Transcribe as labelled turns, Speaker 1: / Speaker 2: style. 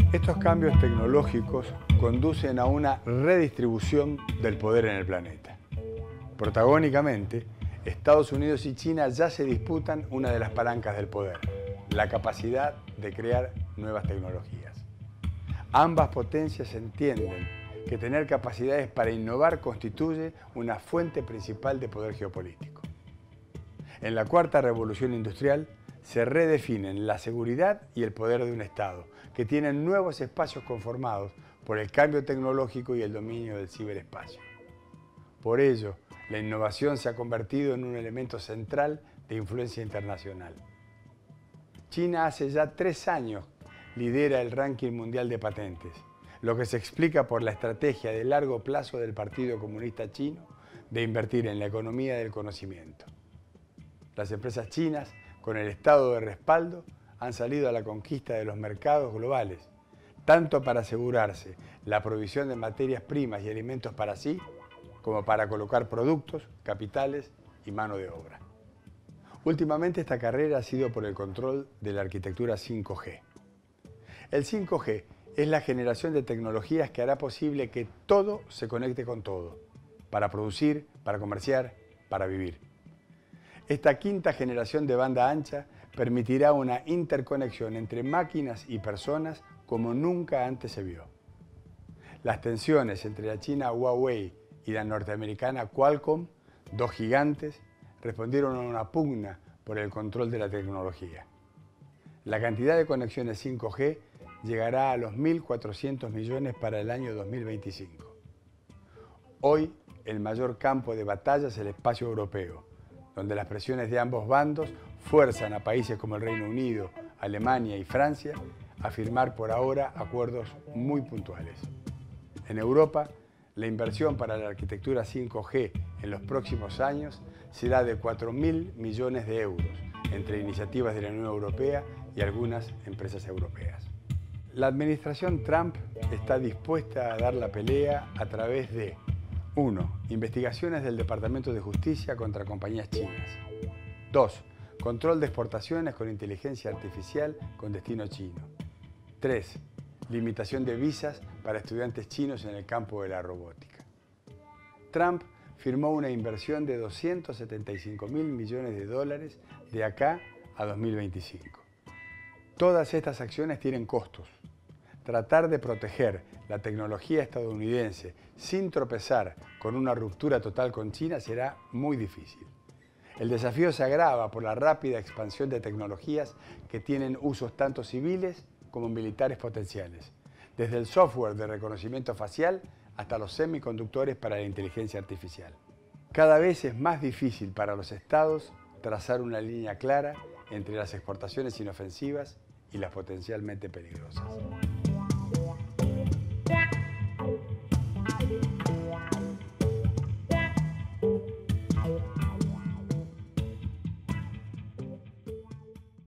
Speaker 1: Estos cambios tecnológicos conducen a una redistribución del poder en el planeta. Protagónicamente, Estados Unidos y China ya se disputan una de las palancas del poder, la capacidad de crear nuevas tecnologías. Ambas potencias entienden que tener capacidades para innovar constituye una fuente principal de poder geopolítico. En la cuarta revolución industrial se redefinen la seguridad y el poder de un Estado, que tienen nuevos espacios conformados por el cambio tecnológico y el dominio del ciberespacio. Por ello, la innovación se ha convertido en un elemento central de influencia internacional. China hace ya 3 años lidera el ranking mundial de patentes, lo que se explica por la estrategia de largo plazo del Partido Comunista Chino de invertir en la economía del conocimiento. Las empresas chinas, con el estado de respaldo, han salido a la conquista de los mercados globales, tanto para asegurarse la provisión de materias primas y alimentos para sí, como para colocar productos, capitales y mano de obra. Últimamente esta carrera ha sido por el control de la arquitectura 5G. El 5G es la generación de tecnologías que hará posible que todo se conecte con todo, para producir, para comerciar, para vivir. Esta quinta generación de banda ancha permitirá una interconexión entre máquinas y personas como nunca antes se vio. Las tensiones entre la china Huawei y la norteamericana Qualcomm, dos gigantes, respondieron a una pugna por el control de la tecnología. La cantidad de conexiones 5G llegará a los 1.400 millones para el año 2025. Hoy, el mayor campo de batalla es el espacio europeo, donde las presiones de ambos bandos fuerzan a países como el Reino Unido, Alemania y Francia a firmar por ahora acuerdos muy puntuales. En Europa, la inversión para la arquitectura 5G en los próximos años será de 4.000 millones de euros, entre iniciativas de la Unión Europea y algunas empresas europeas. La administración Trump está dispuesta a dar la pelea a través de 1. Investigaciones del Departamento de Justicia contra compañías chinas. 2. Control de exportaciones con inteligencia artificial con destino chino. 3. Limitación de visas para estudiantes chinos en el campo de la robótica. Trump firmó una inversión de 275.000 millones de dólares de acá a 2025. Todas estas acciones tienen costos. Tratar de proteger la tecnología estadounidense sin tropezar con una ruptura total con China será muy difícil. El desafío se agrava por la rápida expansión de tecnologías que tienen usos tanto civiles como militares potenciales, desde el software de reconocimiento facial hasta los semiconductores para la inteligencia artificial. Cada vez es más difícil para los estados trazar una línea clara entre las exportaciones inofensivas y las potencialmente peligrosas.